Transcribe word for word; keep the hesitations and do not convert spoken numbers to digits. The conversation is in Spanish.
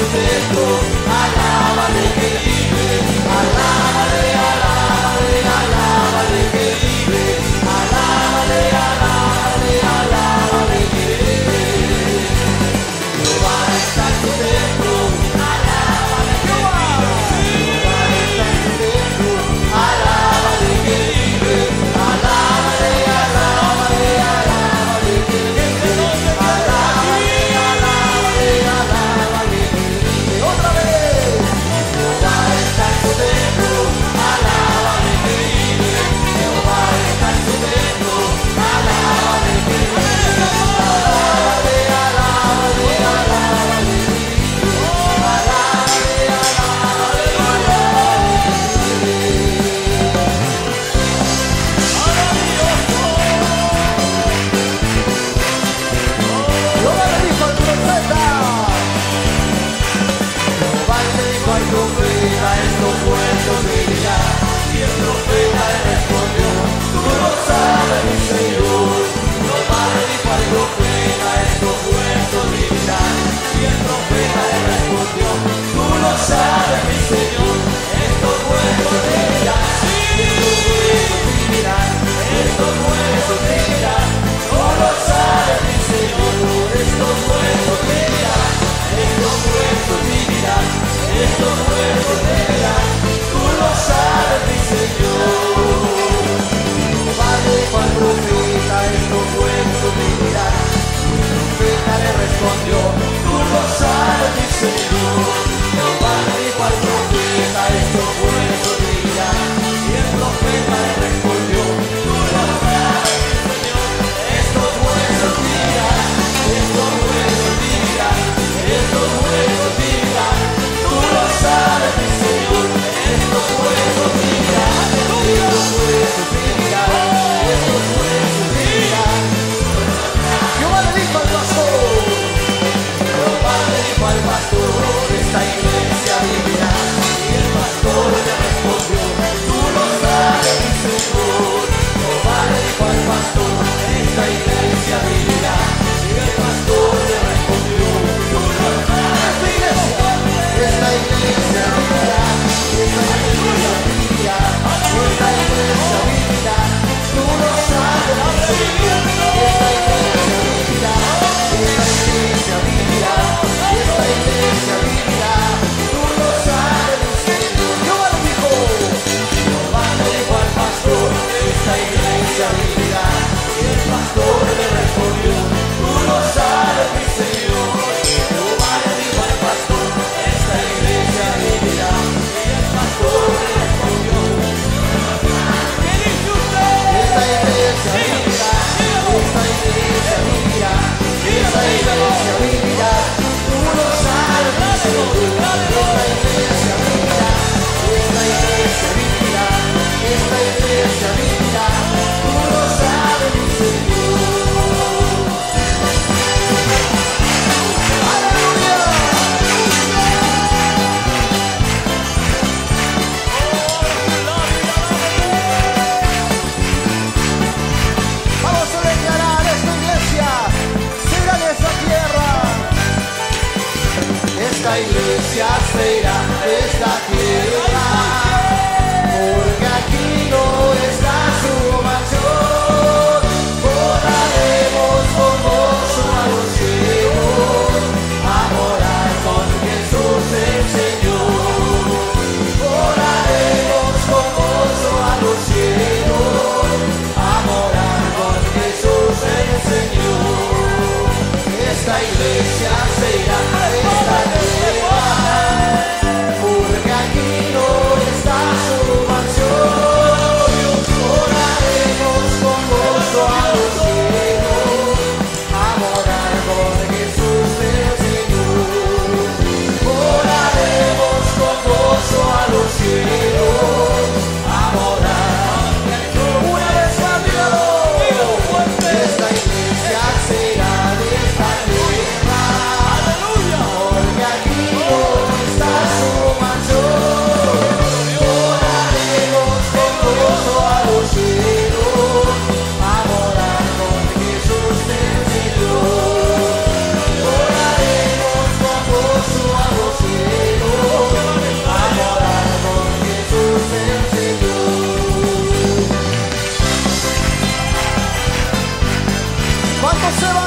templo, alábale que vive, alábale, alábale, alábale que vive, alábale, alábale, alábale que vive. Jehová está en su templo, alábale que vive, Jehová está en su templo, alábale que vive, alábale, alábale, alábale que vive, alábale, alábale, alábale que vive. Otra vez. Jehová está en su templo, alábale que vive, Jehová está en su templo, alábale que vive, alábale, alábale, alábale que vive, alábale, alábale, alábale que vive. Jehová le dijo al profeta, Jehová le dijo al profeta, estos huesos vivirán. Y el profeta le respondió, tú lo sabes, mi Señor. Jehová le dijo al profeta, estos huesos vivirán. Y el profeta le respondió, tú lo sabes, mi Señor. Estos huesos vivirán, estos huesos vivirán, estos huesos vivirán. Tú lo sabes, mi Señor. Estos huesos vivirán, estos huesos vivirán, estos huesos vivirán. Tú lo sabes, mi Señor. Jehová le dijo al profeta, estos huesos vivirán. Y el profeta le respondió, tú lo sabes, mi Señor. Jehová le dijo al profeta, estos huesos vivirán. Y el profeta le respondió, tú lo sabes, mi Señor. Estos huesos vivirán, estos huesos vivirán, estos huesos vivirán. Tú lo sabes, mi Señor. Estos huesos vivirán, estos huesos vivirán, estos huesos vivirán. Jehová le dijo al pastor, Jehová le dijo al pastor, esta iglesia vivirá. Y el pastor le respondió, tú lo sabes, mi Señor. Jehová le dijo al pastor, esta iglesia vivirá. Y el pastor le respondió, tú lo sabes, mi iglesia. Esta iglesia vivirá, esta iglesia vivirá, esta iglesia vivirá. Tú lo sabes, mi Señor. Esta iglesia vivirá, esta iglesia vivirá, esta iglesia vivirá. Tú lo sabes, mi Señor. Jehová le dijo, Jehová le dijo al pastor, esta iglesia vivirá. Y el pastor le respondió, tú lo sabes, mi Señor. Jehová le dijo al pastor, esta iglesia vivirá. Y el pastor le respondió, ¿qué dice usted? Esta iglesia vivirá, esta iglesia vivirá, esta iglesia vivirá. Tú lo sabes, mi Señor. Esta iglesia vivirá, esta iglesia vivirá, esta iglesia vivirá. Tú lo sabes, mi Señor. ¡Aleluya! Vamos a declarar esta iglesia, será en esta tierra. Esta iglesia será esta tierra, porque aquí no está su mansión. Volaremos con gozo a los cielos, a morar con Jesús el Señor. Volaremos con gozo a los cielos, a morar con Jesús el Señor. Esta iglesia será esta tierra, se va.